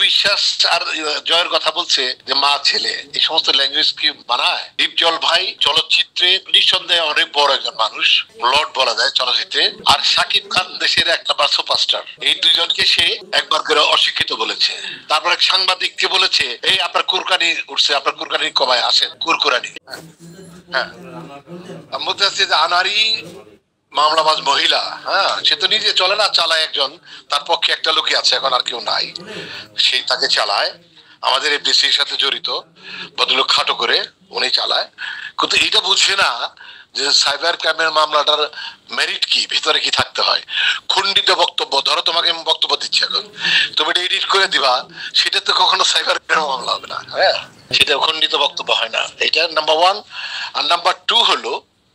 বিশ্বাস আর জয়ের কথা বলছে যে মা ছেলে, এই সমস্ত ল্যাঙ্গুয়েজ কি মানায়? দীপজল ভাই চলচ্চিত্রে নিঃসন্দেহে অনেক বড় একজন মানুষ, লর্ড বলা যায় চলচ্চিত্রে। আর শাকিব খান দেশের এক নাম্বার সুপারস্টার। এই দুইজনকে সে একবার করে অশিক্ষিত বলেছে। তারপরে সাংবাদিককে বলেছে এই আপনার কুরকানি উঠছে, আপনার কুরকানি কমায় আসেন কুরকুরানি। হ্যাঁ, বলতে চাচ্ছি যে আনারি মামলাবাজ মহিলা, হ্যাঁ, সে তো নিজে চলে না, চালায় একজন, তার পক্ষে একটা লোকই আছে, এখন আর কেউ নাই, সেই তাকে চালায়। আমাদের এফডিসির সাথে জড়িত ভদ্রলোক, খাটো করে উনি চালায়। কিন্তু এইটা বুঝছে না যে সাইবার ক্রাইমের মামলাটার মেরিট কি, ভিতরে কি থাকতে হয়। খণ্ডিত বক্তব্য, ধরো তোমাকে আমি বক্তব্য দিচ্ছি, এখন তুমি এটা এডিট করে দিবা, সেটা তো কখনো সাইবার ক্রাইম মামলা হবে না। হ্যাঁ, সেটা খণ্ডিত বক্তব্য হয় না। এটা নাম্বার ওয়ান। আর নাম্বার টু হলো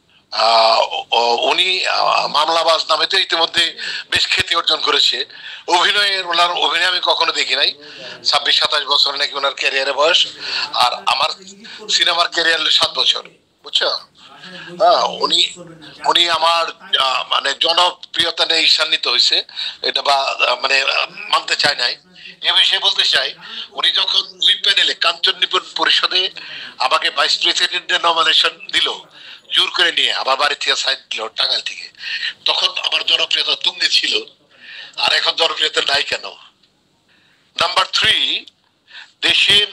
উনি মামলাবাজ নামে তো ইতিমধ্যে বেশ খ্যাতি অর্জন করেছে। ওনার অভিনয় আমি কখনো দেখি নাই। 26-27 বছর নাকি ওনার ক্যারিয়ারে বয়স, আর আমার সিনেমার ক্যারিয়ার 7 বছর, বুঝছো? উনি আমার মানে জনপ্রিয়তা নিয়ে ঈর্ষান্বিত হয়েছে, এটা বা মানে মানতে চায় নাই। এ বিষয়ে বলতে চাই, উনি যখন ওই প্যানেলে কাঞ্চন নিপুণ পরিষদে আমাকে ভাইস প্রেসিডেন্টের নমিনেশন দিল, জোর করে নিয়ে আবার বাড়ি থেকে সাইড দিল টাঙ্গাইল থেকে, তখন আমার জনপ্রিয়তা তুঙ্গে ছিল, আর এখন জনপ্রিয়তা নাই কেন? নাম্বার থ্রি, দেশের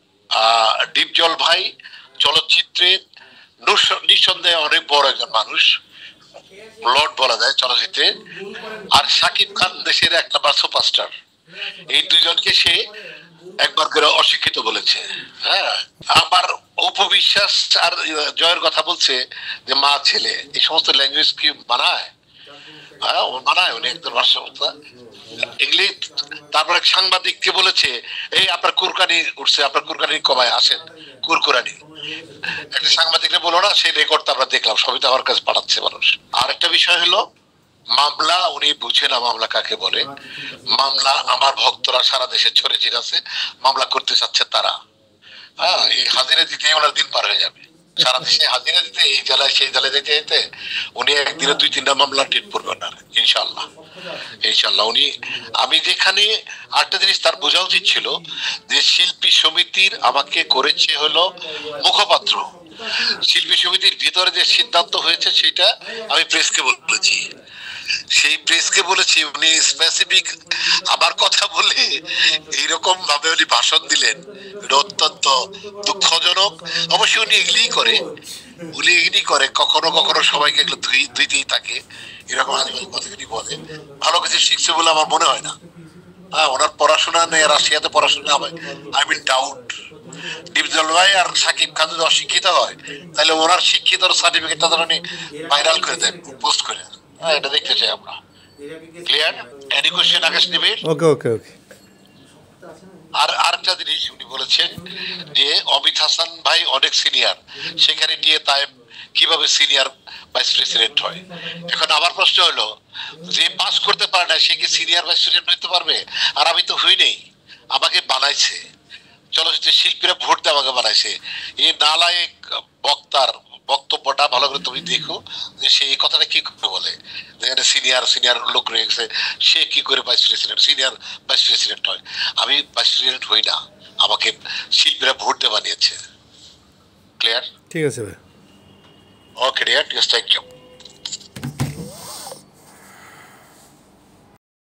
দীপজল ভাই চলচ্চিত্রে নিঃসন্দেহে অনেক বড় একজন মানুষ, লর্ড বলা যায় চলচ্চিত্রে। আর শাকিব খান দেশের এক নাম্বার সুপারস্টার। এই দুইজনকে সে একবার করে অশিক্ষিত বলেছে। হ্যাঁ, আবার অপবিশ্বাস আর জয়ের কথা বলছে যে মা ছেলে, এই সমস্ত ল্যাঙ্গুয়েজ কি মানায়? হ্যাঁ, মানায়, উনি একজন ভাষা ইংলিশ। তারপরে সাংবাদিককে বলেছে এই আপনার কুরকানি উঠছে, আপনার কুরকানি কমায় আসেন কুরকুরানি। একটা সাংবাদিকরা বলো না, সেই রেকর্ড আমরা দেখলাম, সবই তো আমার কাছে পাঠাচ্ছে মানুষ। আর একটা বিষয় হলো মামলা, উনি বুঝে না মামলা কাকে বলে। মামলা আমার ভক্তরা সারা দেশে ছড়িয়ে আছে, মামলা করতে চাচ্ছে তারা। হ্যাঁ, এই হাজিরা দিতে ওনার দিন পার হয়ে যাবে, সারা দেশে হাজিরা দিতে, এই জেলায় সেই জেলায় যেতে যেতে উনি একদিনে 2-3টা মামলা টিট করবেন না, ইনশাল্লাহ। ইনশাল্লাহ উনি, আমি যেখানে আরেকটা জিনিস তার বোঝা উচিত ছিল যে শিল্পী সমিতির আমাকে করেছে হলো মুখপাত্র। শিল্পী সমিতির ভিতরে যে সিদ্ধান্ত হয়েছে সেটা আমি প্রেসকে বলেছি, সেই প্রেসকে বলেছি। উনি স্পেসিফিক আমার কথা বলে এইরকম ভাবে উনি ভাষণ দিলেন, এটা অত্যন্ত দুঃখজনক। অবশ্যই উনি এগুলি করে, কখনো কখনো সবাইকে এগুলো ধুইতেই থাকে, এরকম আজীবন কথাগুলি বলে। ভালো কিছু শিখছে বলে আমার মনে হয় না। হ্যাঁ, ওনার পড়াশোনা নেই, রাশিয়াতে পড়াশোনা হয়, আই মিন ডাউট। দীপজল ভাই আর শাকিব খান যদি অশিক্ষিত হয়, তাহলে ওনার শিক্ষিত সার্টিফিকেটটা ধরে উনি ভাইরাল করে দেন, পোস্ট করে। হ্যাঁ, এটা দেখতে চাই আমরা। ক্লিয়ার? এনি কোশ্চেন আকাশ নিবিড়? ওকে ওকে ওকে। আর আরেকটা জিনিস উনি বলেছেন যে অমিত হাসান ভাই অনেক সিনিয়র, সেখানে গিয়ে তাই কিভাবে সিনিয়র ভাইস প্রেসিডেন্ট হয়। এখন আমার প্রশ্ন হলো, যে পাস করতে পারে না সে কি সিনিয়র ভাইস প্রেসিডেন্ট হইতে পারবে? আর আমি তো হই নেই, আমাকে বানাইছে চলচ্চিত্রের শিল্পীরা, ভোট দিয়ে আমাকে বানাইছে। এই নালায়েক বক্তার বক্তব্যটা ভালো করে তুমি দেখো, যে সে এই কথাটা কি করে বলে, যেখানে সিনিয়র লোক রয়ে গেছে, সে কি করে vice president, senior vice president হয়? আমি ভাইস প্রেসিডেন্ট হই না, আমাকে শিল্পীরা ভোট দিয়ে বানিয়েছে। ক্লিয়ার? ঠিক আছে ভাই। Okay dear, thank you.